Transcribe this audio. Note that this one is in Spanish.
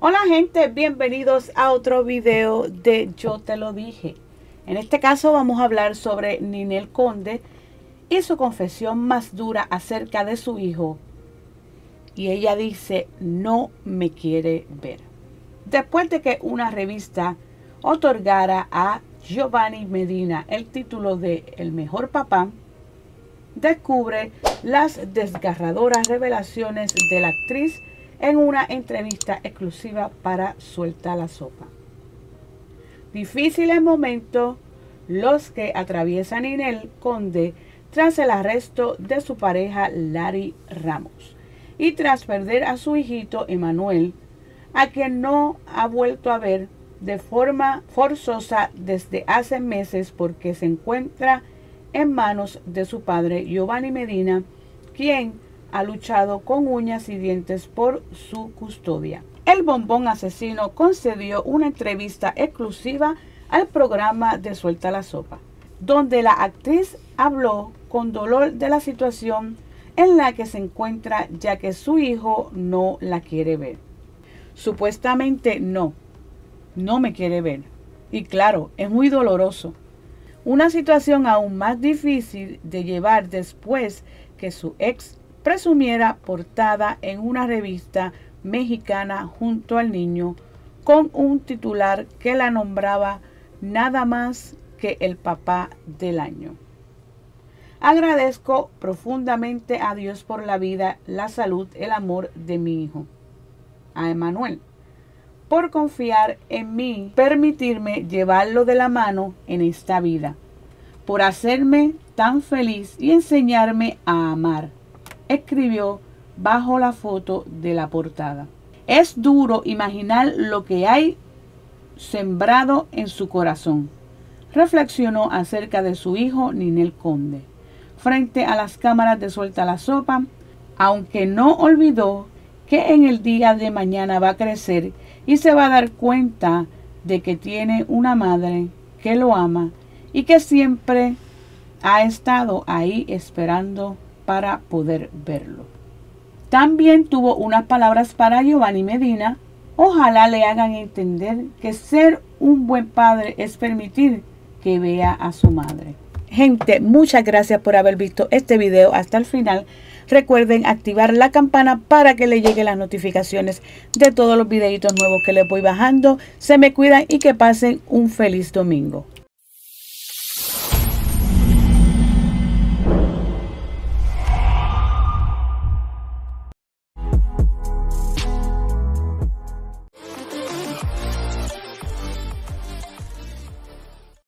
Hola gente, bienvenidos a otro video de Yo Te Lo Dije. En este caso vamos a hablar sobre Ninel Conde y su confesión más dura acerca de su hijo. Y ella dice, no me quiere ver. Después de que una revista otorgara a Giovanni Medina el título de El Mejor Papá, descubre las desgarradoras revelaciones de la actriz en una entrevista exclusiva para Suelta la Sopa. Difíciles momentos los que atraviesa Ninel Conde tras el arresto de su pareja Larry Ramos y tras perder a su hijito Emanuel, a quien no ha vuelto a ver de forma forzosa desde hace meses porque se encuentra en manos de su padre Giovanni Medina, quien ha luchado con uñas y dientes por su custodia. El bombón asesino concedió una entrevista exclusiva al programa de Suelta la Sopa, donde la actriz habló con dolor de la situación en la que se encuentra, ya que su hijo no la quiere ver. Supuestamente no me quiere ver. Y claro, es muy doloroso. Una situación aún más difícil de llevar después que su ex presumiera portada en una revista mexicana junto al niño con un titular que la nombraba nada más que el papá del año. Agradezco profundamente a Dios por la vida, la salud, el amor de mi hijo, a Emanuel, por confiar en mí, permitirme llevarlo de la mano en esta vida, por hacerme tan feliz y enseñarme a amar, escribió bajo la foto de la portada. Es duro imaginar lo que hay sembrado en su corazón, reflexionó acerca de su hijo Ninel Conde frente a las cámaras de Suelta la Sopa, aunque no olvidó que en el día de mañana va a crecer y se va a dar cuenta de que tiene una madre que lo ama y que siempre ha estado ahí esperando para poder verlo. También tuvo unas palabras para Giovanni Medina. Ojalá le hagan entender que ser un buen padre es permitir que vea a su madre. Gente, muchas gracias por haber visto este video hasta el final. Recuerden activar la campana para que le lleguen las notificaciones de todos los videitos nuevos que les voy bajando. Se me cuidan y que pasen un feliz domingo.